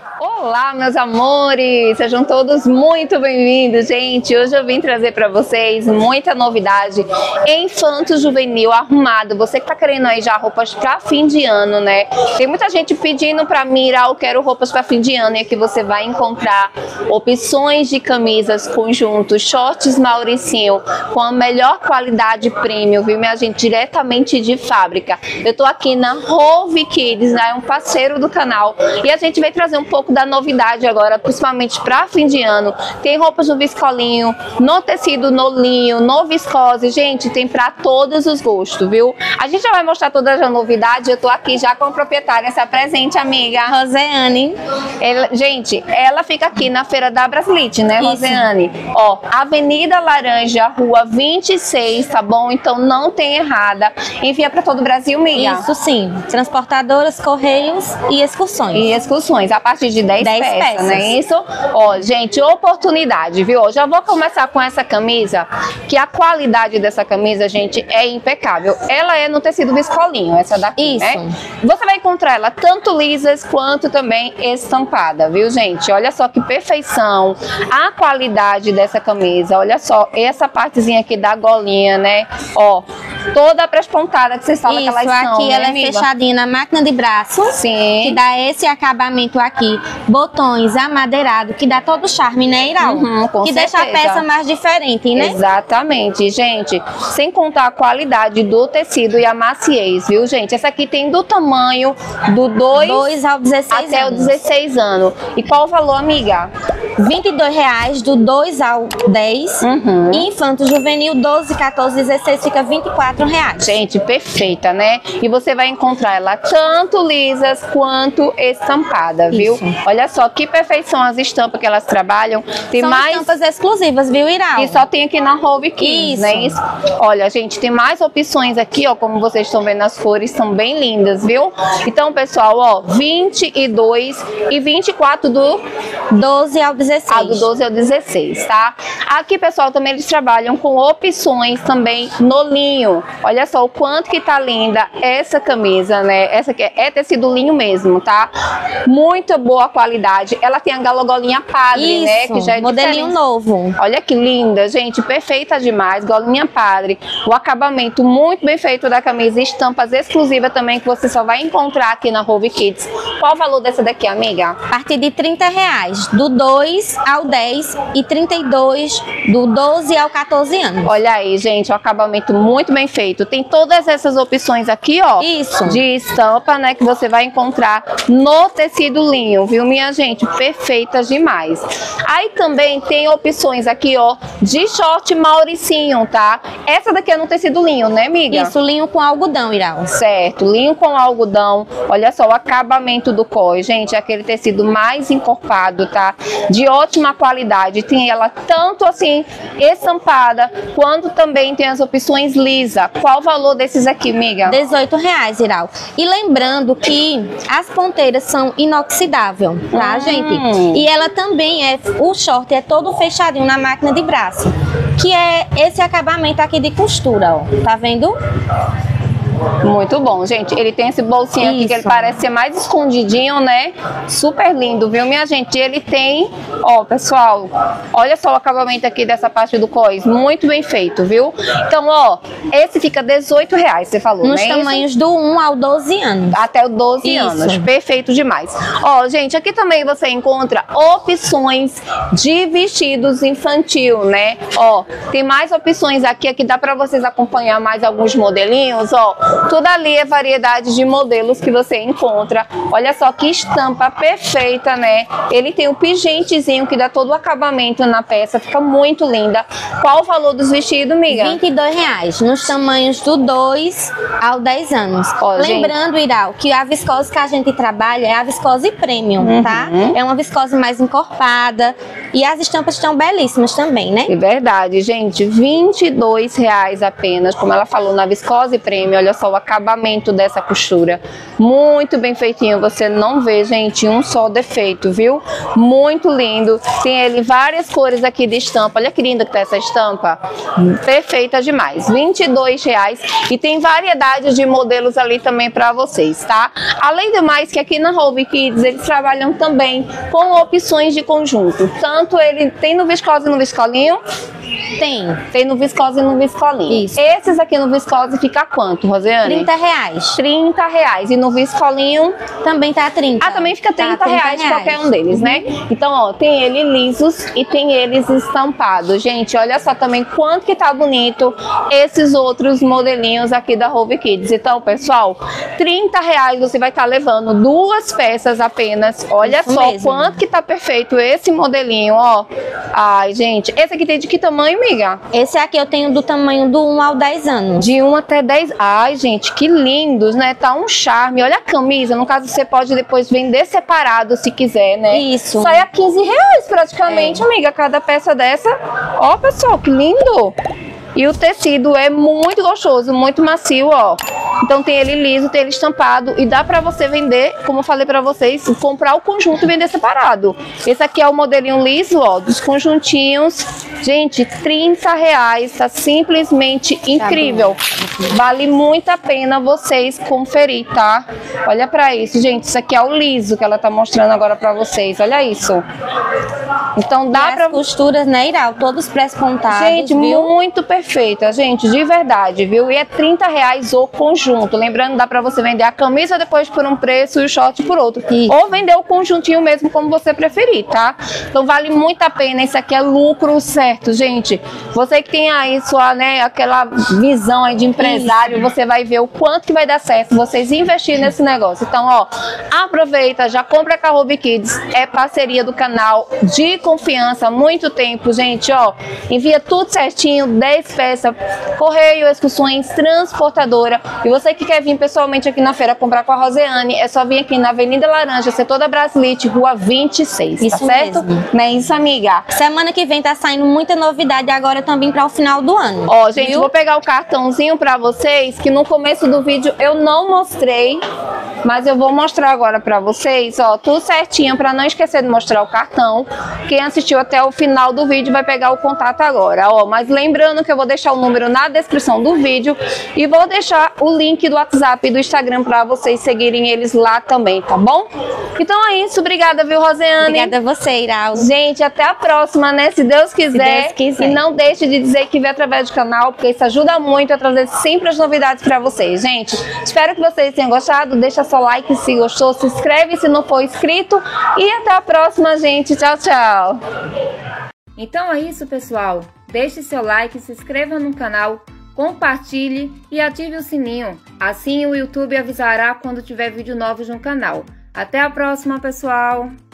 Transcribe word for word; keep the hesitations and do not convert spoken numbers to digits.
Olá, meus amores! Sejam todos muito bem-vindos, gente! Hoje eu vim trazer para vocês muita novidade infanto juvenil arrumado. Você que tá querendo aí já roupas para fim de ano, né? Tem muita gente pedindo para mim, ah, eu quero roupas para fim de ano, e aqui você vai encontrar opções de camisas, conjuntos, shorts Mauricinho com a melhor qualidade premium, viu, minha gente? Diretamente de fábrica. Eu tô aqui na Hove Kids, né? É um parceiro do canal, e a gente vai trazer um pouco da novidade agora, principalmente para fim de ano. Tem roupas no viscolinho, no tecido, no linho, no viscose, gente, tem para todos os gostos, viu? A gente já vai mostrar toda a novidade. Eu tô aqui já com a proprietária. Se apresente, amiga. Roseane. Ela, gente, ela fica aqui na Feira da Brasilite, né, Isso. Roseane? Ó, Avenida Laranja, Rua vinte e seis, tá bom? Então não tem errada. Envia para todo o Brasil, amiga? Isso sim. Transportadoras, correios e excursões. E excursões, a partir de dez, dez peças, peças, não é isso? Ó, gente, oportunidade, viu? Já vou começar com essa camisa, que a qualidade dessa camisa, gente, é impecável. Ela é no tecido viscolinho, essa daqui, isso, né? Você vai encontrar ela tanto lisas quanto também estampada, viu, gente? Olha só que perfeição a qualidade dessa camisa. Olha só, essa partezinha aqui da golinha, né? Ó, toda a prespontada que vocês falam isso, que elas são, aqui né, ela amiga? é fechadinha na máquina de braço. Sim. Que dá esse acabamento aqui. Botões amadeirado, que dá todo o charme, né, Iral? Uhum, com que certeza. deixa a peça mais diferente, né? Exatamente, gente. Sem contar a qualidade do tecido e a maciez, viu, gente? Essa aqui tem do tamanho do dois ao dezesseis até anos. o dezesseis anos. E qual o valor, amiga? vinte e dois reais do dois ao dez. Uhum. E infanto juvenil doze, quatorze, dezesseis fica vinte e quatro reais. Gente, perfeita, né? E você vai encontrar ela tanto lisas quanto estampada, viu? Isso. Olha só que perfeição as estampas que elas trabalham. Tem São mais estampas exclusivas, viu, Iral? e só tem aqui na Hove Kids, Isso. né? Isso. Olha, gente, tem mais opções aqui, ó, como vocês estão vendo, as cores são bem lindas, viu? Então, pessoal, ó, vinte e dois e vinte e quatro do doze ao dezesseis. Ah, do doze ao dezesseis, tá? Aqui, pessoal, também eles trabalham com opções também no linho. Olha só o quanto que tá linda essa camisa, né? Essa aqui é tecido linho mesmo, tá? Muito boa qualidade. Ela tem a galogolinha padre, Isso, né? Que já é modelinho diferente. novo. Olha que linda, gente, perfeita demais, golinha padre, o acabamento muito bem feito da camisa, estampas exclusivas também que você só vai encontrar aqui na Hove Kids. Qual o valor dessa daqui, amiga? A partir de trinta reais, do dois ao dez e trinta e dois do doze ao quatorze anos. Olha aí, gente, o acabamento muito bem feito. Tem todas essas opções aqui, ó. Isso. De estampa, né, que você vai encontrar no tecido linho, viu, minha gente? Perfeitas demais. Aí também tem opções aqui, ó, de short Mauricinho, tá? Essa daqui é no tecido linho, né, amiga? Isso, linho com algodão, Iral. Certo, linho com algodão. Olha só o acabamento do cós, gente, é aquele tecido mais encorpado, tá? De ótima qualidade. Tem ela tanto assim estampada, quanto também tem as opções lisa. Qual o valor desses aqui, amiga? dezoito reais, Iral. E lembrando que as ponteiras são inoxidável, tá, Hum. gente? E ela também é, o short é todo fechadinho na máquina de braço, que é esse acabamento aqui de costura, ó. Tá vendo? Muito bom, gente. Ele tem esse bolsinho aqui que ele Isso. parece ser mais escondidinho, né? Super lindo, viu, minha gente? Ele tem, ó, pessoal, olha só o acabamento aqui dessa parte do cós. Muito bem feito, viu? Então, ó, esse fica dezoito reais, você falou, Nos né? tamanhos do um ao doze anos. Até o doze Isso. anos. Perfeito demais. Ó, gente, aqui também você encontra opções de vestidos infantil, né? Ó, tem mais opções aqui, aqui dá pra vocês acompanhar mais alguns modelinhos, ó. Tudo ali é variedade de modelos que você encontra. Olha só que estampa perfeita, né? Ele tem o pingentezinho que dá todo o acabamento na peça, fica muito linda. Qual o valor dos vestidos, amiga? vinte e dois reais, nos tamanhos do dois ao dez anos. Ó, Lembrando, Iral, que a viscose que a gente trabalha é a viscose premium, Uhum. tá? É uma viscose mais encorpada, E as estampas estão belíssimas também, né? É verdade, gente, vinte e dois reais apenas, como ela falou, na Viscose Premium. Olha só o acabamento dessa costura, muito bem feitinho, você não vê, gente, um só defeito, viu? Muito lindo, tem ele várias cores aqui de estampa, olha que linda que tá essa estampa, perfeita demais, vinte e dois reais, e tem variedade de modelos ali também para vocês, tá? Além do mais que aqui na Hobby Kids eles trabalham também com opções de conjunto, tanto ele tem no viscose e no viscolinho. Tem. Tem no viscose e no viscolinho. Isso. Esses aqui no viscose fica quanto, Rosiane? trinta reais. trinta reais. E no viscolinho? Também tá trinta. Ah, também fica trinta, tá, reais, reais qualquer um deles, uhum. né? Então, ó, tem ele lisos e tem eles estampados. Gente, olha só também quanto que tá bonito esses outros modelinhos aqui da Hobby Kids. Então, pessoal, trinta reais você vai estar tá levando duas peças apenas. Olha Isso só mesmo. Quanto que tá perfeito esse modelinho, ó. Ai, gente, esse aqui tem de que tamanho, amiga? Esse aqui eu tenho do tamanho do um ao dez anos. De um até dez. Ai, gente, que lindos, né? Tá um charme. Olha a camisa. No caso, você pode depois vender separado se quiser, né? Isso. Sai a quinze reais praticamente, é. amiga, cada peça dessa. Ó, pessoal, que lindo. E o tecido é muito gostoso, muito macio, ó. Então tem ele liso, tem ele estampado e dá pra você vender, como eu falei pra vocês, comprar o conjunto e vender separado. Esse aqui é o modelinho liso, ó, dos conjuntinhos. Gente, trinta reais, tá simplesmente incrível. Vale muito a pena vocês conferir, tá? Olha pra isso, gente, isso aqui é o liso que ela tá mostrando agora pra vocês, olha isso. Então dá e pra... as costuras, né, Iral? Todos pré-pontados, gente, viu? muito perfeita, gente, de verdade, viu? E é trinta reais o conjunto. Lembrando, dá pra você vender a camisa depois por um preço e o short por outro. Isso. Ou vender o conjuntinho mesmo, como você preferir, tá? Então vale muito a pena. Isso aqui é lucro certo, gente. Você que tem aí sua, né, aquela visão aí de empresário, Isso. você vai ver o quanto que vai dar certo vocês investirem nesse negócio. Então, ó, aproveita, já compra com a Hobby Kids. É parceria do canal de confiança há muito tempo, gente, ó. Envia tudo certinho, dez peças, correio, excursões, transportadora. E você que quer vir pessoalmente aqui na feira comprar com a Rosiane, é só vir aqui na Avenida Laranja, setor da Brasilite, rua vinte e seis, isso tá certo? Mesmo. Não é isso, amiga? Semana que vem tá saindo muita novidade agora também para o final do ano. Ó, gente, viu? Vou pegar o cartãozinho para vocês, que no começo do vídeo eu não mostrei, mas eu vou mostrar agora para vocês, ó, tudo certinho, para não esquecer de mostrar o cartão. Quem assistiu até o final do vídeo vai pegar o contato agora, ó, mas lembrando que eu vou deixar o número na descrição do vídeo e vou deixar o link do WhatsApp e do Instagram para vocês seguirem eles lá também, tá bom? Então é isso, obrigada, viu, Rosiane? Obrigada a você, Iral. Gente, até a próxima, né, se Deus quiser. Se Deus quiser. E não deixe de dizer que vê através do canal, porque isso ajuda muito a trazer sempre as novidades para vocês, gente. Espero que vocês tenham gostado, deixa seu like se gostou, se inscreve se não for inscrito e até a próxima, gente. Tchau, tchau. Então é isso, pessoal. Deixe seu like, se inscreva no canal, compartilhe e ative o sininho. Assim o YouTube avisará quando tiver vídeo novo no canal. Até a próxima, pessoal!